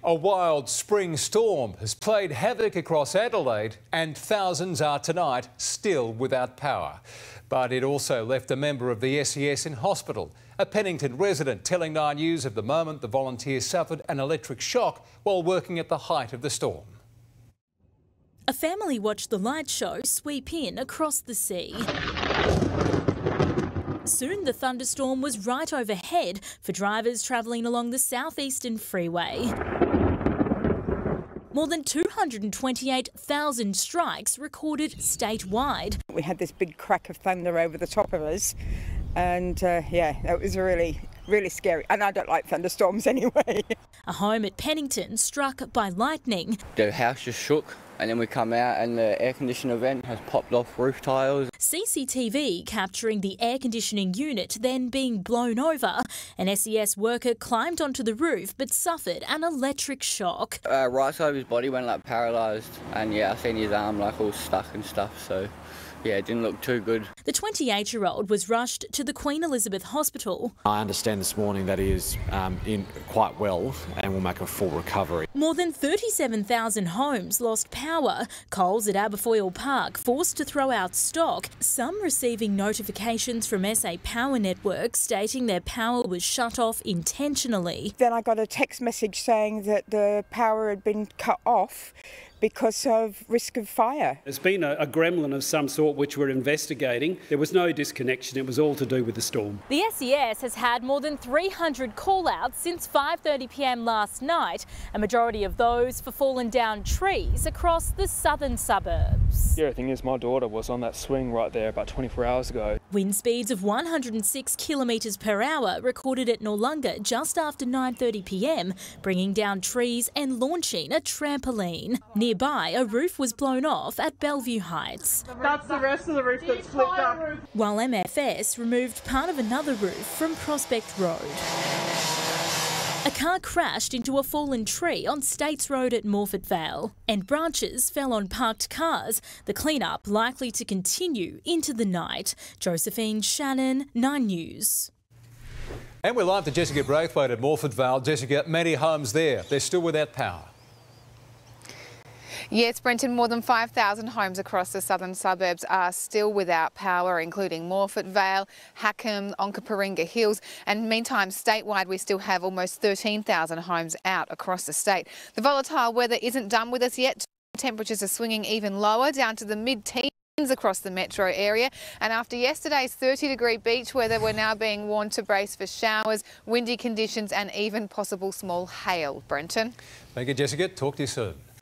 A wild spring storm has played havoc across Adelaide and thousands are tonight still without power. But it also left a member of the SES in hospital. A Pennington resident telling Nine News of the moment the volunteers suffered an electric shock while working at the height of the storm. A family watched the light show sweep in across the sea. Soon the thunderstorm was right overhead for drivers travelling along the southeastern freeway. More than 228,000 strikes recorded statewide. We had this big crack of thunder over the top of us and yeah, that was really scary. And I don't like thunderstorms anyway. A home at Pennington struck by lightning. The house just shook and then we come out and the air conditioner vent has popped off roof tiles. CCTV capturing the air conditioning unit then being blown over. An SES worker climbed onto the roof but suffered an electric shock. Right side of his body went like paralysed and yeah, I seen his arm like all stuck and stuff, so yeah, it didn't look too good. The 28-year-old was rushed to the Queen Elizabeth Hospital. I understand this morning that he is in quite well and will make a full recovery. More than 37,000 homes lost power. Coles at Aberfoyle Park forced to throw out stock, some receiving notifications from SA Power Network stating their power was shut off intentionally. Then I got a text message saying that the power had been cut off because of risk of fire. There's been a gremlin of some sort which we're investigating. There was no disconnection, it was all to do with the storm. The SES has had more than 300 call-outs since 5:30 p.m. last night, a majority of those for fallen down trees across the southern suburbs. The other thing is my daughter was on that swing right there about 24 hours ago. Wind speeds of 106 kilometres per hour recorded at Noarlunga just after 9:30 p.m, bringing down trees and launching a trampoline. Nearby, a roof was blown off at Bellevue Heights. That's the rest of the roof that's flipped up. While MFS removed part of another roof from Prospect Road. A car crashed into a fallen tree on States Road at Morford Vale, and branches fell on parked cars. The clean-up likely to continue into the night. Josephine Shannon, 9 News. And we're live to Jessica Braithwaite at Morford Vale. Jessica, many homes there, they're still without power. Yes, Brenton, more than 5,000 homes across the southern suburbs are still without power, including Morford Vale, Hackham, Onkaparinga Hills. And meantime, statewide, we still have almost 13,000 homes out across the state. The volatile weather isn't done with us yet. Temperatures are swinging even lower, down to the mid-teens across the metro area. And after yesterday's 30-degree beach weather, we're now being warned to brace for showers, windy conditions and even possible small hail. Brenton. Thank you, Jessica. Talk to you soon.